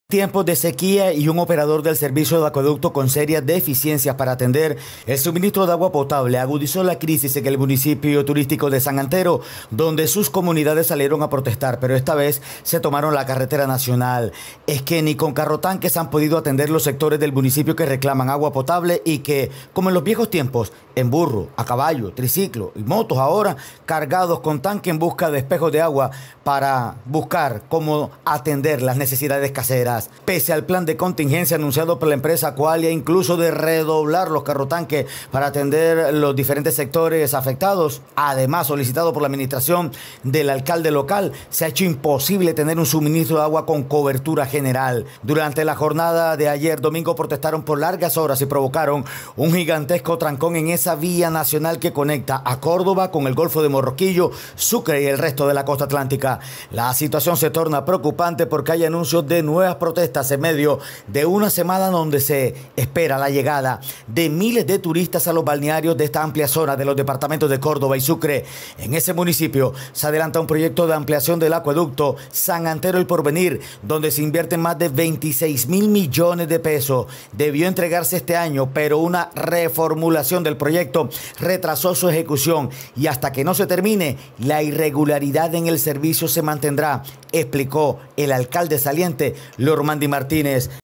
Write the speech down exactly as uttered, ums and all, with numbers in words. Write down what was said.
Tiempos de sequía y un operador del servicio de acueducto con serias deficiencias para atender el suministro de agua potable agudizó la crisis en el municipio turístico de San Antero, donde sus comunidades salieron a protestar, pero esta vez se tomaron la carretera nacional. Es que ni con carrotanques han podido atender los sectores del municipio que reclaman agua potable y que, como en los viejos tiempos, en burro, a caballo, triciclo y motos ahora, cargados con tanque en busca de espejos de agua para buscar cómo atender las necesidades caseras. Pese al plan de contingencia anunciado por la empresa Qualia, incluso de redoblar los carrotanques para atender los diferentes sectores afectados, además solicitado por la administración del alcalde local, se ha hecho imposible tener un suministro de agua con cobertura general. Durante la jornada de ayer domingo protestaron por largas horas y provocaron un gigantesco trancón en esa vía nacional que conecta a Córdoba con el Golfo de Morroquillo, Sucre y el resto de la costa atlántica. La situación se torna preocupante porque hay anuncios de nuevas protestas protestas en medio de una semana donde se espera la llegada de miles de turistas a los balnearios de esta amplia zona de los departamentos de Córdoba y Sucre. En ese municipio se adelanta un proyecto de ampliación del acueducto San Antero El Porvenir, donde se invierten más de veintiséis mil millones de pesos. Debió entregarse este año, pero una reformulación del proyecto retrasó su ejecución y hasta que no se termine, la irregularidad en el servicio se mantendrá, explicó el alcalde saliente, Lormandi Martínez.